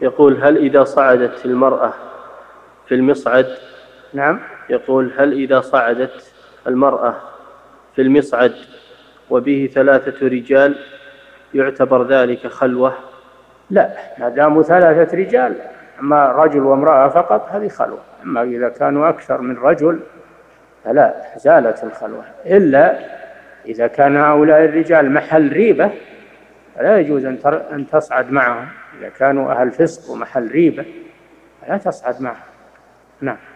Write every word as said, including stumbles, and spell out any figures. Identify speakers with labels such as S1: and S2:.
S1: يقول هل إذا صعدت المرأة في المصعد
S2: نعم
S1: يقول هل إذا صعدت المرأة في المصعد وبه ثلاثة رجال يعتبر ذلك خلوة؟
S2: لا، ما داموا ثلاثة رجال، أما رجل وامرأة فقط هذه خلوة. أما إذا كانوا أكثر من رجل فلا، زالت الخلوة، إلا إذا كان هؤلاء الرجال محل ريبة فلا يجوز أن تصعد معهم. إذا كانوا أهل فسق ومحل ريبة فلا تصعد معهم. نعم.